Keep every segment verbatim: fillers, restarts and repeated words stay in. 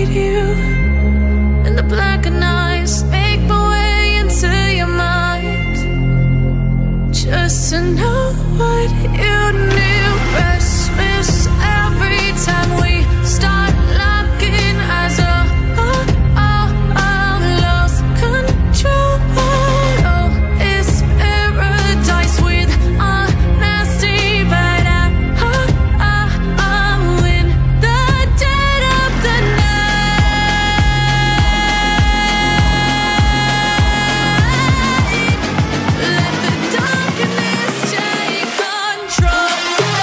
need you. And the blackened eyes make my way into your mind, just to know what you knew. Restless every time we start locking eyes. Oh, oh, oh, oh, lost control. Oh, it's paradise with honesty, but I, oh, oh, oh, in the dead of the night. Let the darkness take control.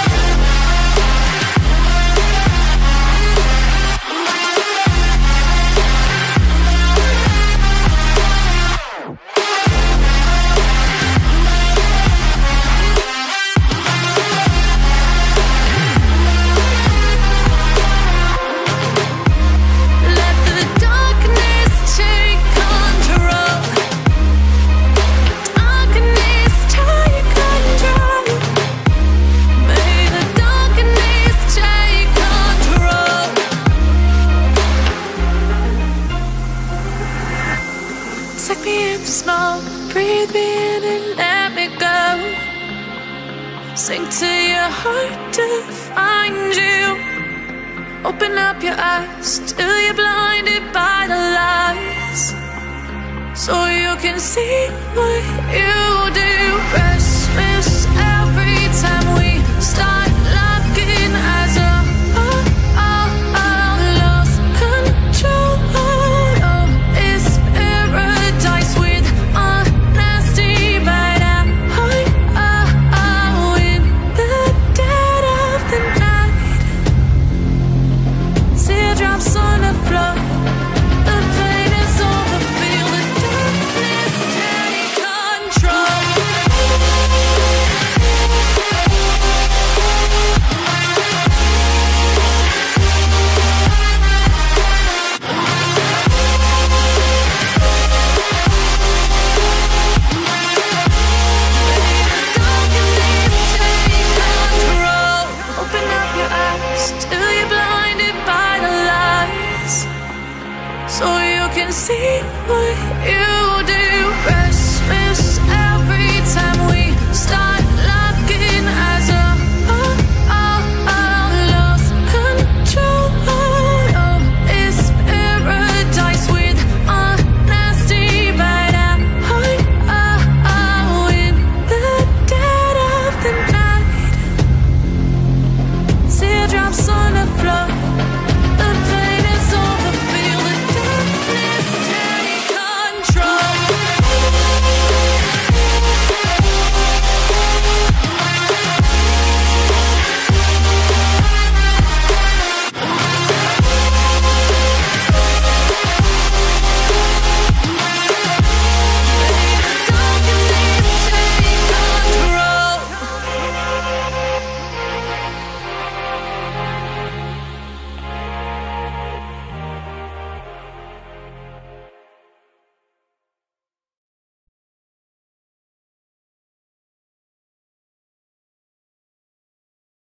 Let the darkness take control. Darkness take control. May the darkness take control. Take me in the smoke, breathe me in and let me go. Sink to your heart to find you. Open up your eyes till you're blinded by the lies, so you can see what you do. Restless every time we start locking eyes. Oh, oh, oh, oh, lost control. Oh, it's paradise with honesty, but I, oh, oh, oh, in the dead of the night. Teardrops on the floor, the pain is over. Feel the darkness take control. Open up your eyes till you're blinded by the lies, so you can see what you